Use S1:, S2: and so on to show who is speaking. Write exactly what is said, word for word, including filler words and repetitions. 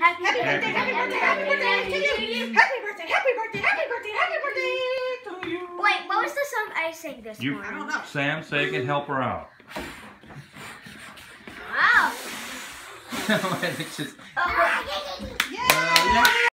S1: Happy birthday, happy birthday, happy birthday to you. Happy birthday, happy birthday, happy birthday, happy birthday to you.
S2: Wait, what was the song I sang this
S3: You,
S2: morning?
S1: I don't know.
S3: Sam, say and help her out.
S2: Wow.
S3: It's just,
S2: Oh.
S1: Yeah.
S3: uh, yeah.